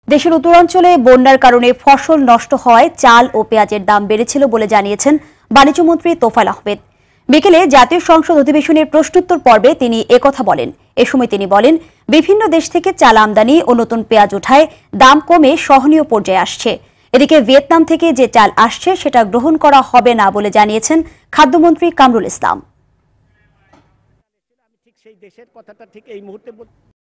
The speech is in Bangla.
দেশের উত্তরাঞ্চলে বন্যার কারণে ফসল নষ্ট হওয়ায় চাল ও পেঁয়াজের দাম বেড়েছিল বলে জানিয়েছেন বাণিজ্যমন্ত্রী তোফায়েল আহমেদ। বিকেলে জাতীয় সংসদ অধিবেশনের প্রশ্নোত্তর পর্বে তিনি একথা বলেন। এ সময় তিনি বলেন, বিভিন্ন দেশ থেকে চাল আমদানি ও নতুন পেঁয়াজ ওঠায় দাম কমে সহনীয় পর্যায়ে আসছে। এদিকে ভিয়েতনাম থেকে যে চাল আসছে সেটা গ্রহণ করা হবে না বলে জানিয়েছেন খাদ্যমন্ত্রী কামরুল ইসলাম।